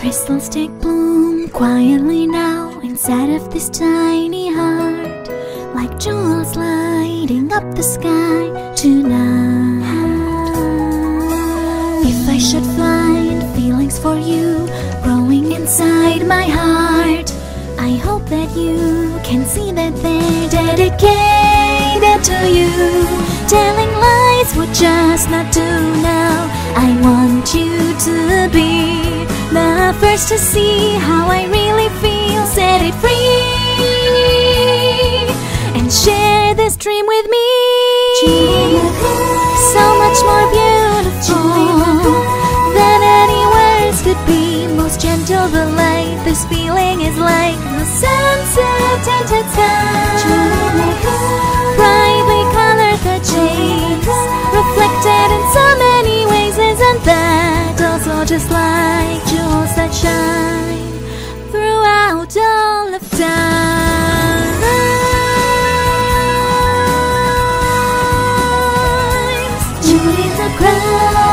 Crystals take bloom quietly now inside of this tiny heart, like jewels lighting up the sky tonight. If I should find feelings for you growing inside my heart, I hope that you can see that they're dedicated to you. Telling lies would just not do now. I want you to be the first to see how I really feel. Set it free and share this dream with me. So much more beautiful than any words could be. Most gentle but light, this feeling is like the sunset at a time. Brightly colored the shades, reflected in so many ways. Isn't that also just like jewels that shine throughout all of time? Julie the crown.